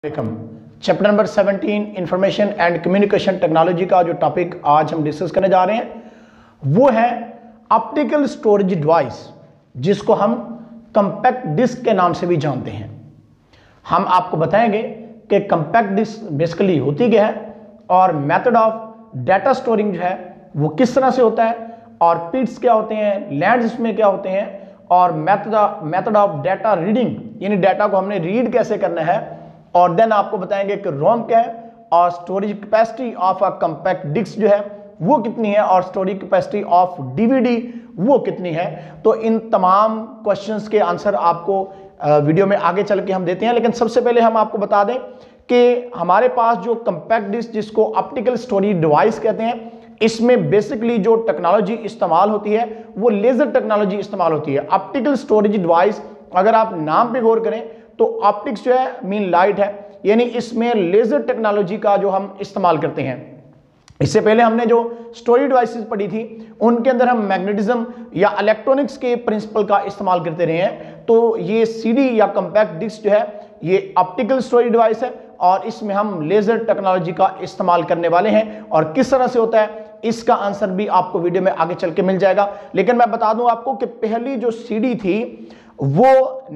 Chapter number 17 information and communication technology का जो topic आज हम डिस्कस करने जा रहे हैं वो है ऑप्टिकल स्टोरेज डिवाइस, जिसको हम कंपैक्ट डिस्क के नाम से भी जानते हैं। हम आपको बताएंगे कि कंपैक्ट डिस्क बेसिकली होती क्या है और मेथड ऑफ डाटा स्टोरिंग जो है वो किस तरह से होता है, और पिट्स क्या होते हैं, लैंड्स इसमें क्या होते हैं, और मेथड ऑफ डाटा रीडिंग यानी डाटा को हमने रीड कैसे करना है, और देन आपको बताएंगे कि रोम क्या है और storage capacity of a compact disc जो है वो कितनी है, और स्टोरेज कैपेसिटी ऑफ डीवीडी वो कितनी है। तो इन तमाम क्वेश्चंस के आंसर आपको वीडियो में आगे चल के हम देते हैं, लेकिन सबसे पहले हम आपको बता दें कि हमारे पास जो कंपैक्ट डिस्क जिसको ऑप्टिकल स्टोरेज डिवाइस कहते हैं, इसमें बेसिकली जो टेक्नोलॉजी इस्तेमाल होती है वो लेजर टेक्नोलॉजी इस्तेमाल होती है। ऑप्टिकल स्टोरेज डिवाइस अगर आप नाम पे गौर करें तो ऑप्टिक्स जो है मीन लाइट है, यानी इसमें लेजर टेक्नोलॉजी का जो हम इस्तेमाल करते हैं। इससे पहले हमने जो स्टोरेज डिवाइसेस पढ़ी थी उनके अंदर हम मैग्नेटिज्म या इलेक्ट्रॉनिक्स के प्रिंसिपल का इस्तेमाल करते रहे हैं। तो ये सीडी या कंपैक्ट डिस्क जो है ये ऑप्टिकल स्टोरेज डिवाइस है और इसमें हम लेजर टेक्नोलॉजी का इस्तेमाल करने वाले हैं, और किस तरह से होता है इसका आंसर भी आपको वीडियो में आगे चल के मिल जाएगा। लेकिन मैं बता दूं आपको कि पहली जो सीडी थी वो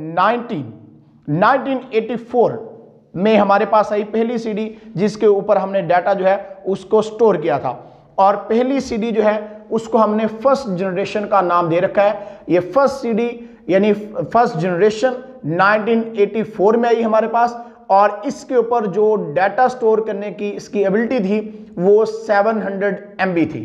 1984 में हमारे पास आई पहली सीडी, जिसके ऊपर हमने डाटा जो है उसको स्टोर किया था, और पहली सीडी जो है उसको हमने फर्स्ट जनरेशन का नाम दे रखा है। ये फर्स्ट सीडी यानी फर्स्ट जनरेशन 1984 में आई हमारे पास, और इसके ऊपर जो डाटा स्टोर करने की इसकी एबिलिटी थी वो 700 MB थी।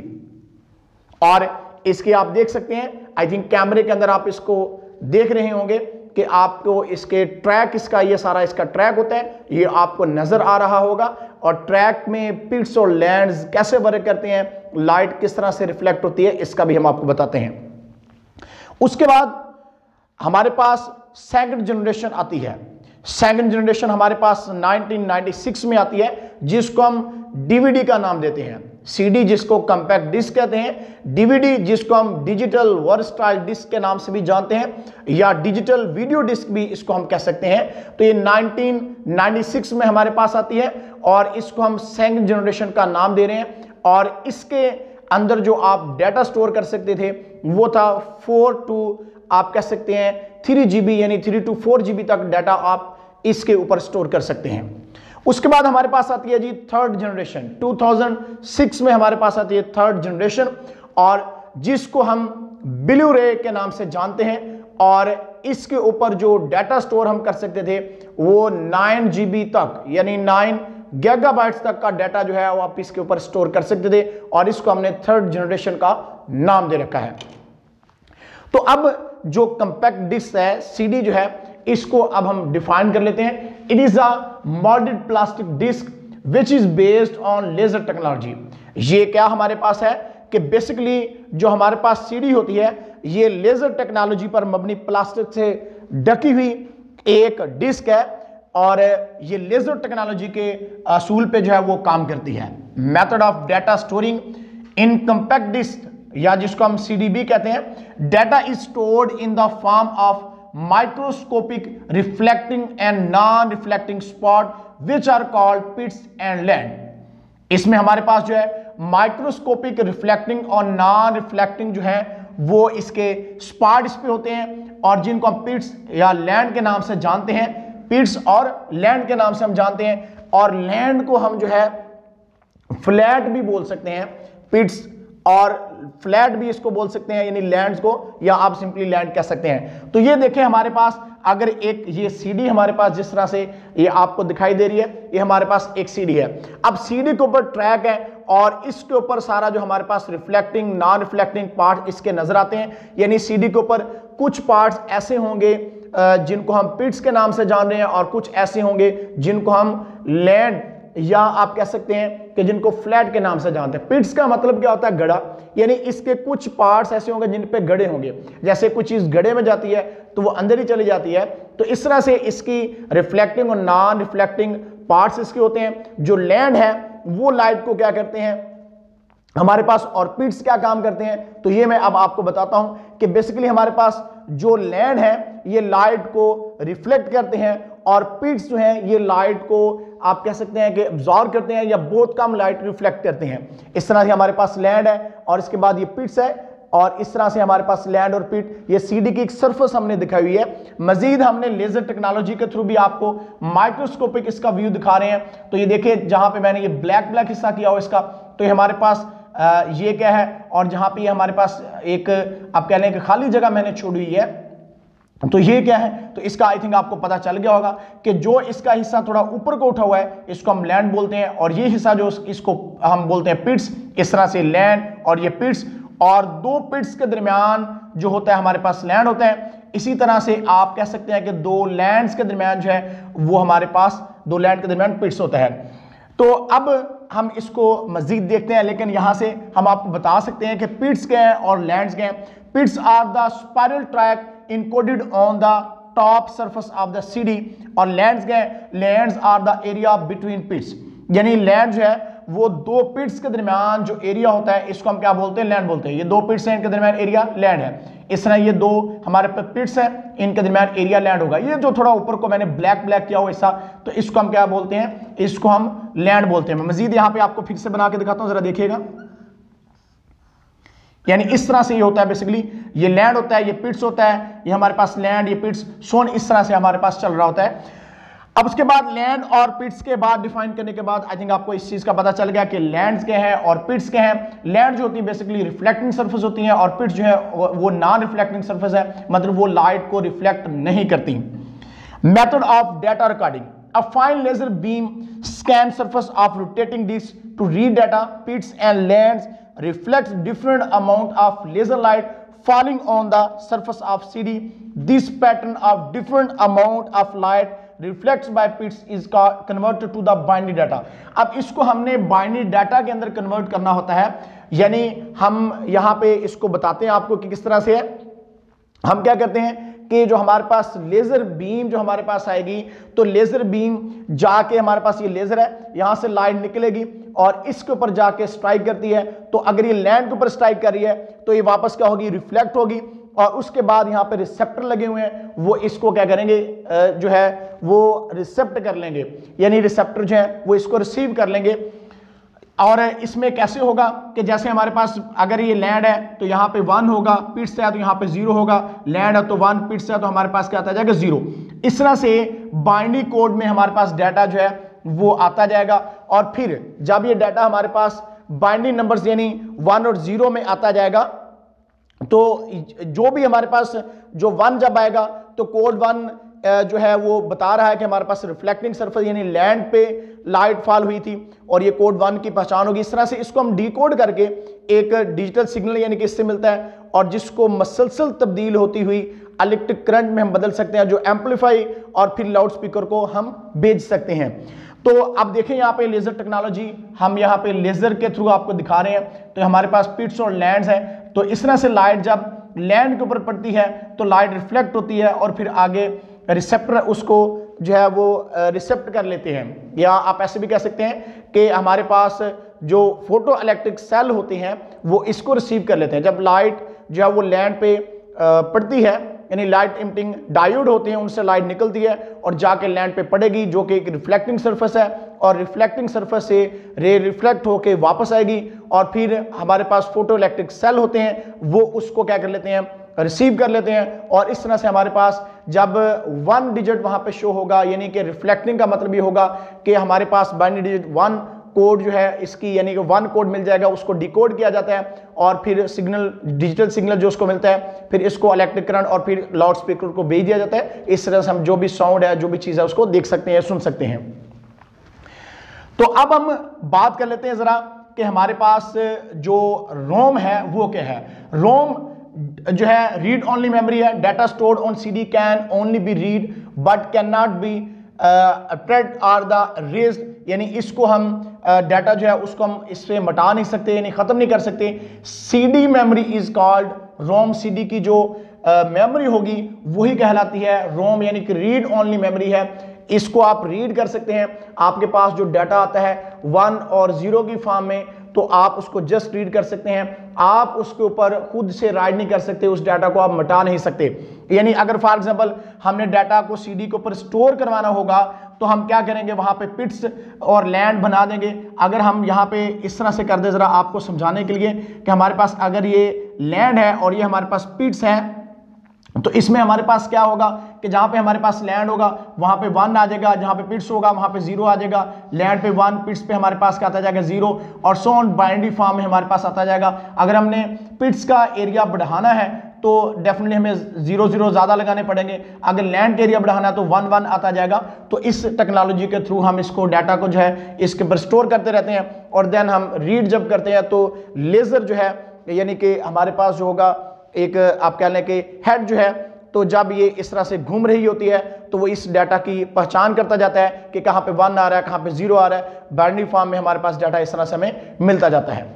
और इसके आप देख सकते हैं, आई थिंक कैमरे के अंदर आप इसको देख रहे होंगे कि आपको इसके ट्रैक, इसका ये सारा इसका ट्रैक होता है, ये आपको नजर आ रहा होगा, और ट्रैक में पिट्स और लैंड्स कैसे वर्क करते हैं, लाइट किस तरह से रिफ्लेक्ट होती है, इसका भी हम आपको बताते हैं। उसके बाद हमारे पास सेकंड जनरेशन आती है। सेकंड जनरेशन हमारे पास 1996 में आती है, जिसको हम डीवीडी का नाम देते हैं। सीडी जिसको कंपैक्ट डिस्क कहते हैं, डीवीडी जिसको हम डिजिटल वर्सटाइल डिस्क के नाम से भी जानते हैं, या डिजिटल वीडियो डिस्क भी इसको हम कह सकते हैं। तो ये 1996 में हमारे पास आती है और इसको हम सेकंड जनरेशन का नाम दे रहे हैं। और इसके अंदर जो आप डाटा स्टोर कर सकते थे वो था 4 to आप कह सकते हैं 3 GB यानी 3 to 4 GB तक डाटा आप इसके ऊपर स्टोर कर सकते हैं। उसके बाद हमारे पास आती है जी थर्ड जनरेशन, 2006 में हमारे पास आती है थर्ड जनरेशन, और जिसको हम ब्लू रे के नाम से जानते हैं, और इसके ऊपर जो डाटा स्टोर हम कर सकते थे वो 9 GB तक यानी 9 गीगाबाइट्स तक का डाटा जो है वो आप इसके ऊपर स्टोर कर सकते थे, और इसको हमने थर्ड जनरेशन का नाम दे रखा है। तो अब जो कंपैक्ट डिस्क है, सीडी जो है, इसको अब हम डिफाइन कर लेते हैं। It is a moulded plastic disc which is based on laser technology. ये क्या हमारे पास है कि बेसिकली जो हमारे पास सीडी होती है ये लेजर टेक्नोलॉजी पर मबनी प्लास्टिक से ढकी हुई एक डिस्क है, और ये लेजर टेक्नोलॉजी के असूल पे जो है वो काम करती है। Method of data storing in compact disc, या जिसको हम सीडीबी कहते हैं, data is stored in the form of microscopic reflecting and non reflecting spot which are called pits and land. इसमें हमारे पास जो है माइक्रोस्कोपिक रिफ्लेक्टिंग और नॉन रिफ्लेक्टिंग जो है वो इसके स्पॉट इस पे होते हैं, और जिनको हम पिट्स या लैंड के नाम से जानते हैं, पिट्स और लैंड के नाम से हम जानते हैं। और लैंड को हम जो है फ्लैट भी बोल सकते हैं, पिट्स और फ्लैट भी इसको बोल सकते हैं, यानी लैंड्स को, या आप सिंपली लैंड कह सकते हैं। तो ये देखें हमारे पास अगर एक ये सीडी हमारे पास जिस तरह से ये आपको दिखाई दे रही है, ये हमारे पास एक सीडी है। अब सीडी के ऊपर ट्रैक है और इसके ऊपर सारा जो हमारे पास रिफ्लेक्टिंग नॉन रिफ्लेक्टिंग पार्ट इसके नजर आते हैं, यानी सीडी के ऊपर कुछ पार्ट्स ऐसे होंगे जिनको हम पिट्स के नाम से जान रहे हैं, और कुछ ऐसे होंगे जिनको हम लैंड या आप कह सकते हैं कि जिनको फ्लैट के नाम से जानते हैं। पिट्स का मतलब क्या होता है, गड़ा, यानी इसके कुछ पार्ट्स ऐसे होंगे जिन पे गड़े होंगे, जैसे कुछ चीज गड़े में जाती है तो वो अंदर ही चली जाती है। तो इस तरह से इसकी रिफ्लेक्टिंग और नॉन रिफ्लेक्टिंग पार्ट्स इसके होते हैं। जो लैंड है वो लाइट को क्या करते हैं हमारे पास, और पिट्स क्या काम करते हैं, तो ये मैं अब आपको बताता हूं कि बेसिकली हमारे पास जो लैंड है ये लाइट को रिफ्लेक्ट करते हैं और पिट्स जो है ये लाइट को आप कह सकते हैं कि एब्जॉर्ब करते हैं या बहुत कम लाइट रिफ्लेक्ट करते हैं। इस तरह से हमारे पास लैंड है और इसके बाद ये पिट्स है और इस तरह से हमारे पास लैंड और पिट, ये सीडी की एक सरफेस हमने दिखाई हुई है। मजीद हमने लेजर टेक्नोलॉजी के थ्रू भी आपको माइक्रोस्कोपिक इसका व्यू दिखा रहे हैं। तो ये देखिए जहां पे मैंने ये ब्लैक हिस्सा किया हो इसका, तो ये हमारे पास ये क्या है और जहां पे हमारे पास एक आप कह लें कि खाली जगह मैंने छोड़ी हुई है, तो ये क्या है, तो इसका आई थिंक आपको पता चल गया होगा कि जो इसका हिस्सा थोड़ा ऊपर को उठा हुआ है इसको हम लैंड बोलते हैं और ये हिस्सा जो इसको हम बोलते हैं पिट्स। इस तरह से लैंड और ये पिट्स, और दो पिट्स के दरमियान जो होता है हमारे पास लैंड होता है। इसी तरह से आप कह सकते हैं कि दो लैंड्स के दरमियान जो है वो हमारे पास दो लैंड के दरमियान पिट्स होता है। तो अब हम इसको मजीद देखते हैं, लेकिन यहां से हम आपको बता सकते हैं कि पिट्स क्या है और लैंड्स क्या है। Pits are the spiral track encoded on the top surface of the CD, और लैंड्स क्या है, lands are the area between pits, यानी लैंड जो है वो दो पिट्स के दरमियान जो एरिया होता है इसको हम क्या बोलते हैं, लैंड बोलते हैं। ये दो पिट्स हैं, इनके दरमियान एरिया लैंड है। इस तरह ये दो हमारे पे पिट्स हैं, इनके दरमियान एरिया लैंड होगा। ये जो थोड़ा ऊपर को मैंने ब्लैक किया हुआ हिस्सा, तो इसको हम क्या बोलते हैं, इसको हम लैंड बोलते हैं। मैं मजीद यहां पे आपको फिर से बना के दिखाता हूं, जरा देखिएगा। यानी इस तरह से ये होता है बेसिकली, ये लैंड होता है, ये पिट्स होता है, ये हमारे पास लैंड, ये पिट्स, सोन इस तरह से हमारे पास चल रहा होता है। अब उसके बाद लैंड और पिट्स के बाद डिफाइन करने के बाद आई थिंक आपको इस चीज का पता चल गया कि लैंड्स के हैं और पिट्स के हैं। लैंड जो होती है बेसिकली रिफ्लेक्टिंग सरफेस होती है और पिट्स जो है वो नॉन रिफ्लेक्टिंग सरफेस है, मतलब वो लाइट को रिफ्लेक्ट नहीं करती। Method of data recording, a fine laser beam scan surface of rotating disc to read data. Pits and lands reflects different amount of laser light falling on the surface of CD. This pattern of different amount of light reflects by pits is converted to the binary data. अब इसको हमने binary data के अंदर convert करना होता है, यानी हम यहाँ पे इसको बताते हैं आपको कि किस तरह से है। हम क्या करते हैं कि जो हमारे पास लेजर बीम जो हमारे पास आएगी, तो लेजर बीम जाके हमारे पास ये लेजर है, यहां से लाइट निकलेगी और इसके ऊपर जाके स्ट्राइक करती है। तो अगर ये लैंड के ऊपर स्ट्राइक कर रही है तो ये वापस क्या होगी, रिफ्लेक्ट होगी, और उसके बाद यहाँ पे रिसेप्टर लगे हुए हैं, वो इसको क्या करेंगे, जो है वो रिसेप्ट कर लेंगे, यानी रिसेप्टर जो है वो इसको रिसीव कर लेंगे। और इसमें कैसे होगा कि जैसे हमारे पास अगर ये लैंड है तो यहाँ पे 1 होगा, पिट्स है तो यहाँ पे 0 होगा, लैंड है तो 1, पिट्स है तो हमारे पास क्या आता जाएगा, 0। इस तरह से बाइनरी कोड में हमारे पास डाटा जो है वो आता जाएगा। और फिर जब ये डाटा हमारे पास बाइनरी नंबर्स यानी 1 और 0 में आता जाएगा, तो जो भी हमारे पास जो 1 जब आएगा तो कोड 1 जो है वो बता रहा है कि हमारे पास रिफ्लेक्टिंग सरफेस यानी लैंड पे लाइट फॉल हुई थी और ये कोड 1 की पहचान होगी। इस तरह से इसको हम डिकोड करके एक डिजिटल सिग्नल यानी कि इससे मिलता है, और जिसको मसलसल तब्दील होती हुई इलेक्ट्रिक करंट में हम बदल सकते हैं, जो एम्पलीफाई और फिर लाउड स्पीकर को हम भेज सकते हैं। तो अब देखें यहाँ पे लेजर टेक्नोलॉजी हम यहाँ पे लेजर के थ्रू आपको दिखा रहे हैं। तो हमारे पास पिट्स और लैंड्स हैं, तो इस तरह से लाइट जब लैंड के ऊपर पड़ती है तो लाइट रिफ्लेक्ट होती है और फिर आगे रिसेप्टर उसको जो है वो रिसेप्ट कर लेते हैं, या आप ऐसे भी कह सकते हैं कि हमारे पास जो फोटो इलेक्ट्रिक सेल होते हैं वो इसको रिसीव कर लेते हैं। जब लाइट जो है वो लैंड पे पड़ती है, यानी लाइट इमिटिंग डायोड होते हैं, उनसे लाइट निकलती है और जाके लैंड पे पड़ेगी, जो कि एक रिफ्लेक्टिंग सरफेस है, और रिफ्लेक्टिंग सरफेस से रे रिफ्लेक्ट होके वापस आएगी, और फिर हमारे पास फोटो इलेक्ट्रिक सेल होते हैं वो उसको क्या कर लेते हैं, रिसीव कर लेते हैं। और इस तरह से हमारे पास जब 1 डिजिट वहां पे शो होगा, यानी कि रिफ्लेक्टिंग का मतलब ये होगा कि हमारे पास बाइनरी डिजिट 1 कोड जो है इसकी, यानी कि 1 कोड मिल जाएगा, उसको डिकोड किया जाता है और फिर सिग्नल, डिजिटल सिग्नल जो उसको मिलता है, फिर इसको इलेक्ट्रिक करंट और फिर लाउड स्पीकर को भेज दिया जाता है। इस तरह से हम जो भी साउंड है, जो भी चीज़ है, उसको देख सकते हैं, सुन सकते हैं। तो अब हम बात कर लेते हैं जरा कि हमारे पास जो रोम है वो क्या है। रोम जो है रीड ओनली मेमोरी है। Data stored on CD can only be read but can not be trade or erased, यानी इसको हम डाटा जो है उसको हम इससे मिटा नहीं सकते, यानी खत्म नहीं कर सकते। CD memory is called ROM. CD की जो मेमोरी होगी वही कहलाती है रोम, यानी कि रीड ओनली मेमोरी है। इसको आप रीड कर सकते हैं। आपके पास जो डाटा आता है 1 और 0 की फॉर्म में, तो आप उसको जस्ट रीड कर सकते हैं। आप उसके ऊपर खुद से राइट नहीं कर सकते, उस डाटा को आप मिटा नहीं सकते। यानी अगर फॉर एग्जांपल हमने डाटा को सीडी के ऊपर स्टोर करवाना होगा तो हम क्या करेंगे, वहां पे पिट्स और लैंड बना देंगे। अगर हम यहाँ पे इस तरह से कर दे, जरा आपको समझाने के लिए कि हमारे पास अगर ये लैंड है और ये हमारे पास पिट्स हैं, तो इसमें हमारे पास क्या होगा कि जहां पे हमारे पास लैंड होगा वहां पे 1 आ जाएगा, जहां पे पिट्स होगा वहां पे 0 आ जाएगा, लैंड पे 1, पिट्स पे हमारे पास क्या आता जाएगा 0, और सो ऑन बाइनरी फॉर्म में हमारे पास आता जाएगा। अगर हमने पिट्स का एरिया बढ़ाना है तो डेफिनेटली हमें 0 0 ज्यादा लगाने पड़ेंगे, अगर लैंड का एरिया बढ़ाना है तो 1 1 आता जाएगा। तो इस टेक्नोलॉजी के थ्रू हम इसको डाटा को जो है इसके ऊपर स्टोर करते रहते हैं, और देन हम रीड जब करते हैं तो लेजर जो है यानी कि हमारे पास जो होगा एक आप कह लें कि हेड जो है, तो जब ये इस तरह से घूम रही होती है तो वो इस डाटा की पहचान करता जाता है कि कहाँ पे 1 आ रहा है, कहाँ पे 0 आ रहा है। बाइनरी फॉर्म में हमारे पास डाटा इस तरह से हमें मिलता जाता है।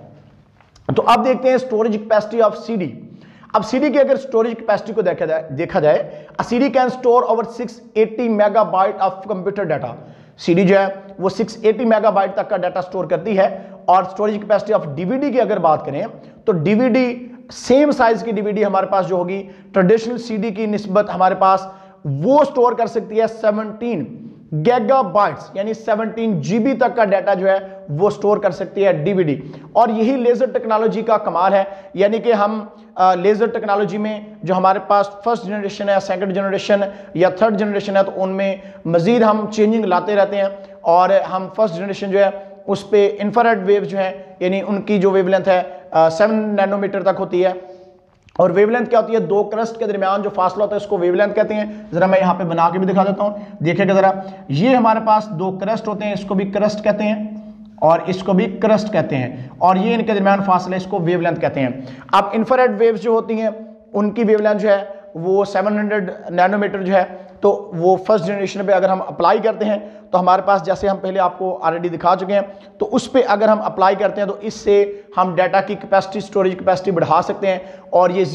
तो अब देखते हैं स्टोरेज कैपेसिटी ऑफ सीडी। अब सीडी की अगर स्टोरेज कैपेसिटी को देखा जाए CD can store over 680 megabyte of computer data. CD जो है वो 680 मेगाबाइट तक का डाटा स्टोर करती है। और स्टोरेज कैपेसिटी ऑफ डीवीडी की अगर बात करें तो डीवीडी सेम साइज की डीवीडी हमारे पास जो होगी ट्रेडिशनल सीडी की निस्बत हमारे पास वो स्टोर कर सकती है 17 गीगाबाइट्स, यानी 17 जीबी तक का डाटा जो है वो स्टोर कर सकती है डीवीडी। और यही लेजर टेक्नोलॉजी का कमाल है, यानी कि हम लेजर टेक्नोलॉजी में जो हमारे पास फर्स्ट जनरेशन है, सेकंड जनरेशन या थर्ड जनरेशन है, तो उनमें मजीद हम चेंजिंग लाते रहते हैं। और हम फर्स्ट जनरेशन जो है उस पे इंफ्रारेड वेव जो है यानी उनकी जो वेवलेंथ है 7 नैनोमीटर तक होती है। और वेवलेंथ क्या होती है, दो क्रस्ट के दरमियान जो फासला होता है उसको वेवलेंथ कहते हैं। जरा मैं यहाँ पे बना के भी दिखा देता हूँ, देखिएगा जरा, ये हमारे पास दो क्रस्ट होते हैं, इसको भी क्रस्ट कहते हैं और इसको भी क्रस्ट कहते हैं, और ये इनके दरमियान फासला, इसको वेवलेंथ कहते हैं। अब इंफ्रारेड वेव्स जो होती हैं उनकी वेवलेंथ जो है वो 700 नैनोमीटर जो है, तो वो फर्स्ट जनरेशन पे अगर हम अप्लाई करते हैं तो हमारे पास, जैसे हम पहले आपको ऑलरेडी दिखा चुके हैं, तो उस पे अगर हम अप्लाई करते हैं तो इससे हम डाटा की कैपेसिटी, स्टोरेज कैपेसिटी बढ़ा सकते हैं, और ये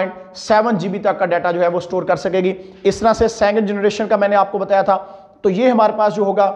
0.7 जीबी तक का डाटा जो है वो स्टोर कर सकेगी। इस तरह से सेकंड जनरेशन का मैंने आपको बताया था, तो ये हमारे पास जो होगा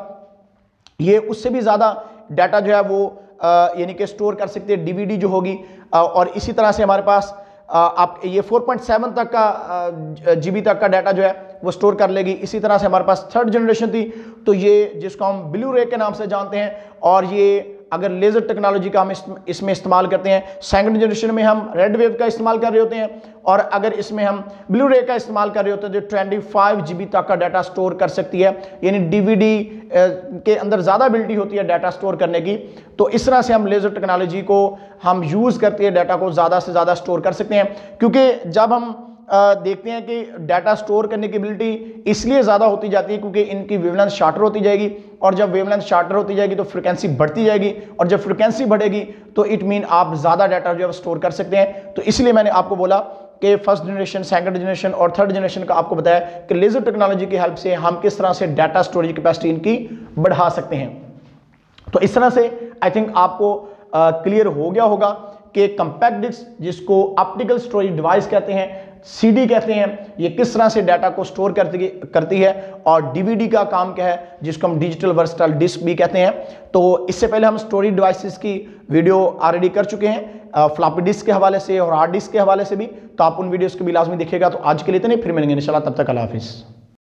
ये उससे भी ज़्यादा डाटा जो है वो यानी कि स्टोर कर सकते हैं डीवीडी जो होगी। और इसी तरह से हमारे पास आप ये 4.7 तक का जीबी तक का डाटा जो है वो स्टोर कर लेगी। इसी तरह से हमारे पास थर्ड जनरेशन थी, तो ये जिसको हम ब्लू रे के नाम से जानते हैं, और ये अगर लेजर टेक्नोलॉजी का हम इसमें इस्तेमाल करते हैं। सेकंड जनरेशन में हम रेड वेव का इस्तेमाल कर रहे होते हैं, और अगर इसमें हम ब्लू रे का इस्तेमाल कर रहे होते हैं जो 25 जीबी तक का डाटा स्टोर कर सकती है, यानी डीवीडी के अंदर ज़्यादा एबिलिटी होती है डाटा स्टोर करने की। तो इस तरह से हम लेजर टेक्नोलॉजी को हम यूज़ करते हैं, डाटा को ज़्यादा से ज़्यादा स्टोर कर सकते हैं। क्योंकि जब हम देखते हैं कि डाटा स्टोर करने की एबिलिटी इसलिए ज़्यादा होती जाती है क्योंकि इनकी वेवलेंथ शार्टर होती जाएगी, और जब वेवलेंथ शार्टर होती जाएगी तो फ्रिक्वेंसी बढ़ती जाएगी, और जब फ्रिक्वेंसी बढ़ेगी तो इट मीन आप ज़्यादा डाटा जो है स्टोर कर सकते हैं। तो इसलिए मैंने आपको बोला कि फर्स्ट जनरेशन, सेकंड जनरेशन और थर्ड जनरेशन का आपको बताया कि लेजर टेक्नोलॉजी की हेल्प से हम किस तरह से डाटा स्टोरेज कैपेसिटी इनकी बढ़ा सकते हैं। तो इस तरह से आई थिंक आपको क्लियर हो गया होगा कि कंपैक्ट डिस्क, जिसको ऑप्टिकल स्टोरेज डिवाइस कहते हैं, सीडी कहते हैं, ये किस तरह से डाटा को स्टोर करती है, और डीवीडी का काम क्या है जिसको हम डिजिटल वर्सटाइल डिस्क भी कहते हैं। तो इससे पहले हम स्टोरेज डिवाइसेस की वीडियो ऑलरेडी कर चुके हैं, फ्लॉपी डिस्क के हवाले से और हार्ड डिस्क के हवाले से भी, तो आप उन वीडियोस को भी लाजमी देखिएगा। तो आज के लिए इतने, फिर मिलेंगे इंशाल्लाह, तब तक अल्लाह हाफिज़।